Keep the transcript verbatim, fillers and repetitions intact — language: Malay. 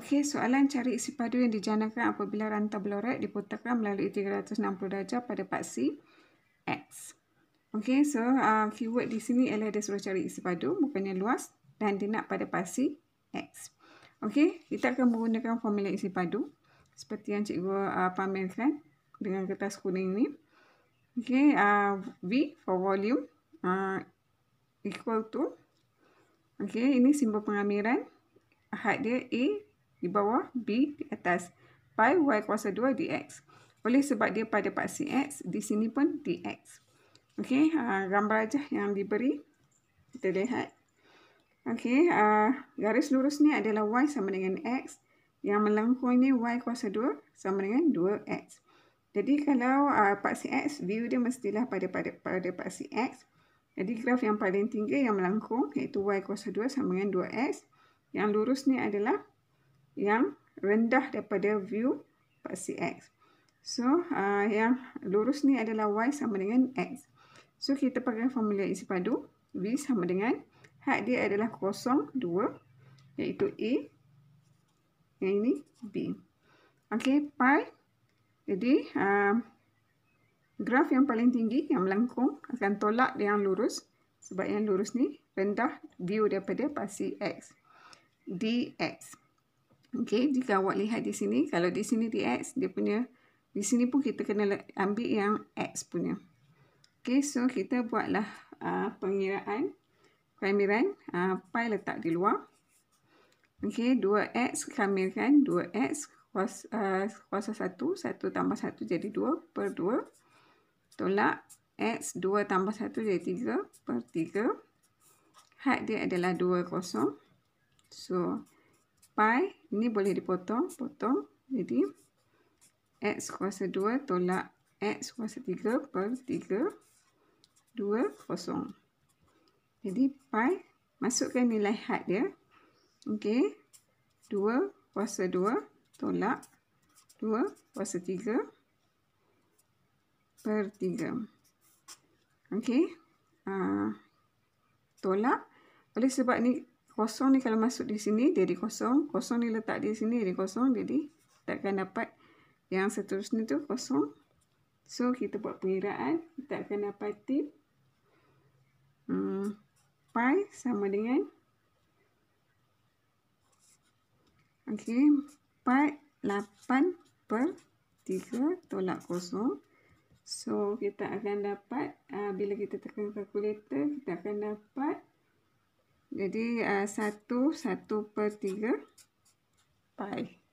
Okey, soalan cari isi padu yang dijanakan apabila rantai beloret diputarkan melalui tiga ratus enam puluh darjah pada paksi X. Okey, so uh, keyword di sini ialah dia suruh cari isi padu, mukannya luas dan dia nak pada paksi X. Okey, kita akan menggunakan formula isi padu seperti yang cikgu uh, pamerkan dengan kertas kuning ni. Okey, uh, V for volume uh, equal to, okey, ini simbol pengamiran. Had dia A di bawah, B di atas. Pi Y kuasa dua dx. Oleh sebab dia pada paksi X, di sini pun dx. Okey, uh, gambar aja yang diberi. Kita lihat. Okey, uh, garis lurus ni adalah Y sama dengan X. Yang melengkung ni Y kuasa dua sama dengan dua x. Jadi kalau uh, paksi X, view dia mestilah pada, pada, pada paksi X. Jadi graf yang paling tinggi yang melengkung iaitu Y kuasa dua sama dengan dua x. Yang lurus ni adalah yang rendah daripada view paksi X. So, uh, yang lurus ni adalah Y sama dengan X. So, kita pakai formula isi padu. V sama dengan, had dia adalah kosong, dua, iaitu A. Yang ini B. Okey, pi. Jadi, uh, graf yang paling tinggi, yang melengkung, akan tolak yang lurus. Sebab yang lurus ni rendah view daripada paksi X. Dx. Okey, jika awak lihat di sini, kalau di sini dx, dia punya, di sini pun kita kena ambil yang x punya. Okey, so kita buatlah uh, pengiraan, pengamiran, uh, pi letak di luar. Okey, dua x kamirkan, dua x kuasa, uh, kuasa satu, satu tambah satu jadi dua per dua. Tolak x, dua tambah satu jadi tiga per tiga. Had dia adalah dua kosong. So, pi ini boleh dipotong, potong. Jadi, x kuasa dua tolak x kuasa tiga per tiga, dua kosong. Jadi, pi, masukkan nilai had dia. Okey, dua kuasa dua tolak dua kuasa tiga per tiga. Okey, uh, tolak. Oleh sebab ni, kosong ni kalau masuk di sini, dia di kosong. Kosong ni letak di sini, dia di kosong. Jadi, kita akan dapat yang seterusnya tu kosong. So, kita buat pengiraan. Kita akan dapati hmm, pi sama dengan, okey, pi lapan per tiga tolak kosong. So, kita akan dapat, uh, bila kita tekan kalkulator, kita akan dapat, jadi uh, satu, satu per tiga pi.